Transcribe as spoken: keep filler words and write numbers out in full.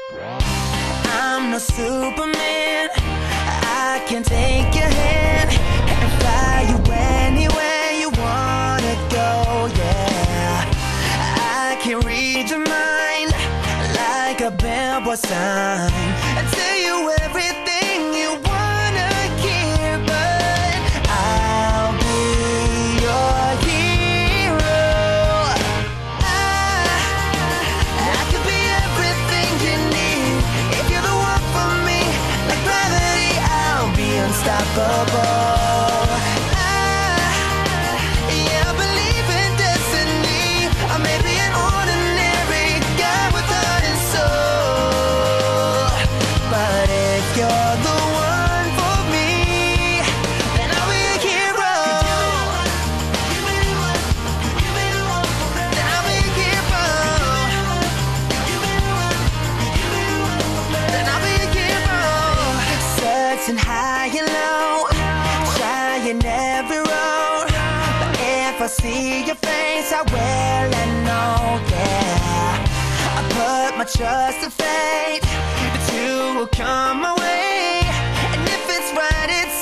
I'm no Superman, I can take your hand and fly you anywhere you wanna go, yeah. I can read your mind like a billboard sign and tell you everything you wanna hear, but I'll be your hero. I, I could be everything you need if you're the one for me. Like gravity, I'll be unstoppable. High and low, trying every road, but if I see your face, I will and know, yeah. I put my trust and faith that you will come my way, and if it's right, it's